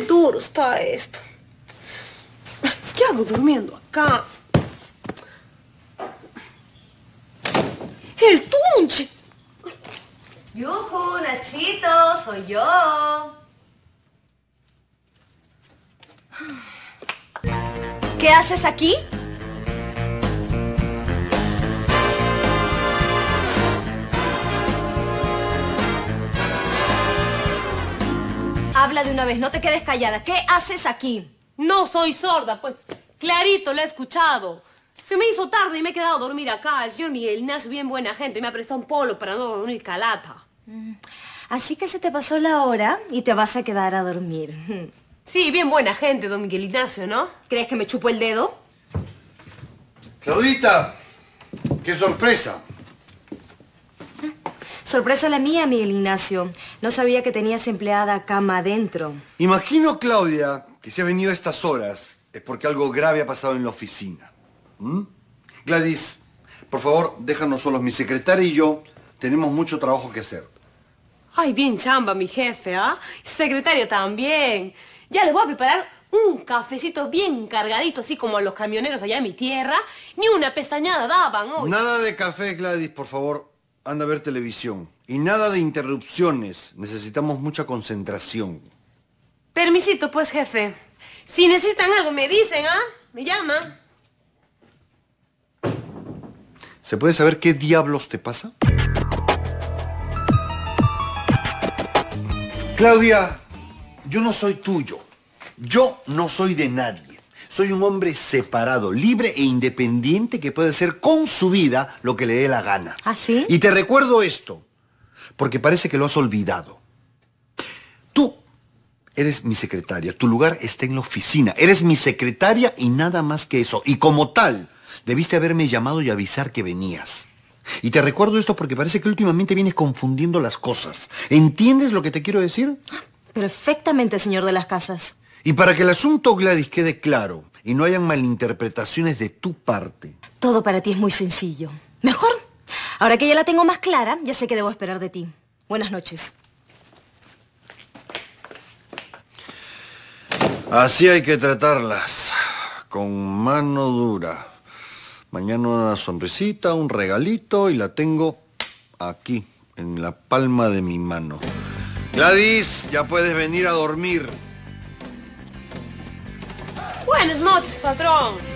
duro está esto. ¿Qué hago durmiendo acá? ¡El tunche! ¡Yujú, Nachito! ¡Soy yo! ¿Qué haces aquí? Habla de una vez, no te quedes callada. ¿Qué haces aquí? No soy sorda, pues. Clarito lo he escuchado. Se me hizo tarde y me he quedado a dormir acá. El señor Miguel Ignacio, bien buena gente, me ha prestado un polo para no dormir calata. Así que se te pasó la hora y te vas a quedar a dormir. Sí, bien buena gente, don Miguel Ignacio, ¿no? ¿Crees que me chupo el dedo? Claudita, qué sorpresa. Sorpresa la mía, Miguel Ignacio. No sabía que tenías empleada cama adentro. Imagino, Claudia, que si ha venido a estas horas es porque algo grave ha pasado en la oficina. Gladys, por favor, déjanos solos. Mi secretaria y yo tenemos mucho trabajo que hacer. Ay, bien chamba mi jefe, ¿ah? Secretaria también. Ya les voy a preparar un cafecito bien cargadito, así como a los camioneros allá en mi tierra. Ni una pestañada daban hoy. Nada de café, Gladys, por favor. Anda a ver televisión. Y nada de interrupciones. Necesitamos mucha concentración. Permisito, pues, jefe. Si necesitan algo, me dicen, ¿ah? Me llaman. ¿Se puede saber qué diablos te pasa? Claudia, yo no soy tuyo. Yo no soy de nadie. Soy un hombre separado, libre e independiente que puede hacer con su vida lo que le dé la gana. ¿Ah, sí? Y te recuerdo esto, porque parece que lo has olvidado. Tú eres mi secretaria. Tu lugar está en la oficina. Eres mi secretaria y nada más que eso. Y como tal, debiste haberme llamado y avisar que venías. Y te recuerdo esto porque parece que últimamente vienes confundiendo las cosas. ¿Entiendes lo que te quiero decir? Perfectamente, señor de las casas. Y para que el asunto, Gladys, quede claro y no hayan malinterpretaciones de tu parte. Todo para ti es muy sencillo. Mejor. Ahora que ya la tengo más clara, ya sé qué debo esperar de ti. Buenas noches. Así hay que tratarlas, con mano dura. Mañana una sonrisita, un regalito y la tengo aquí, en la palma de mi mano. Gladys, ya puedes venir a dormir. Buenas noches, patrón.